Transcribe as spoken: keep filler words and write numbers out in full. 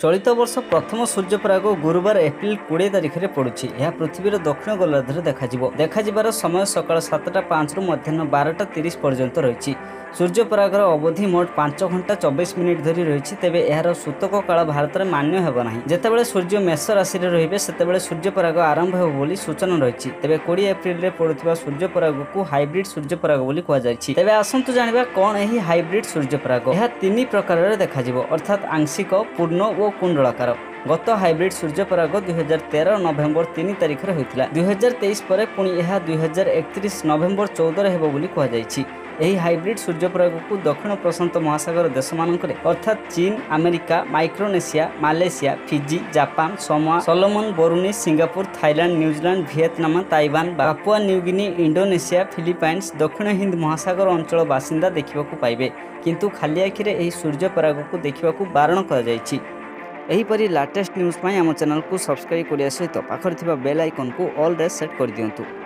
चलित वर्ष प्रथम सूर्यपराग गुरुवार एप्रिल कोड़े तारिख में पड़ुछि। यह पृथ्वीर दक्षिण गोलार्धରେ ଦେଖାଯିବ। ଦେଖାଯିବାର ସମୟ ସକାଳ ସାତଟା ପାଞ୍ଚ ରୁ ମଧ୍ୟାହ୍ନ ବାରଟା ତିରିଶ ପର୍ଯ୍ୟନ୍ତ ରହିଛି। सूर्यपरागर अवधि मोट पांच घंटा चौबीस मिनिट धरी रही। तेबे यार सूतक काल भारत में मान्य हेब नाही। जेतेबेले सूर्य मेष राशि रे रहिबे सेतेबेले सूर्यपराग आरंभ हेब बोली सूचना रही। तेबे बीस एप्रिल रे पड़ुथिबा सूर्यपराग को हाइब्रिड सूर्यपराग बोली कहा जायछि। तेबे आसंतु जानिबा कोन एही हाइब्रिड सूर्यपराग। यह तीन प्रकार रे देखाजिवो, अर्थात आंशिक, पूर्ण और कुंडलाकार। गत हाइब्रिड सूर्यपराग दुई हजार तेरह नवेम्बर तीन तारिख में होता। दुई हजार तेईस पर पुणी यह दुई हजार एकतीस नवेम्बर चौदह हेब बोली कहा जायछि। एही हाइब्रिड सूर्यपराग को दक्षिण प्रशांत महासागर देश मानकरे अर्थात चीन, America, Micronesia, Malaysia, Fiji, Japan, Samoa, Solomon, Brunei, Singapore, Thailand, New Zealand, Vietnam, Taiwan, Papua New Guinea, Indonesia, Philippines, दक्षिण हिंद महासागर अंचल बासिंदा देखा पाइबे। किंतु खाली आखिरे एही सूर्यपराग को देखा बारण कर। एहीपरी लाटेस्ट न्यूज़ आम चैनल को सब्सक्राइब करने सहित पाखर बेल आइकन को ऑल रे सेट कर दियंतु।